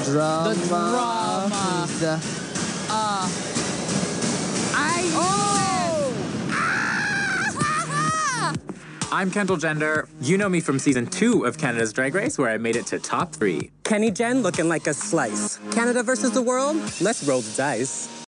Drama. The drama. I knew it! I'm Kendall Gender. You know me from season 2 of Canada's Drag Race, where I made it to top 3. Kenny Jen looking like a slice. Canada versus the world? Let's roll the dice.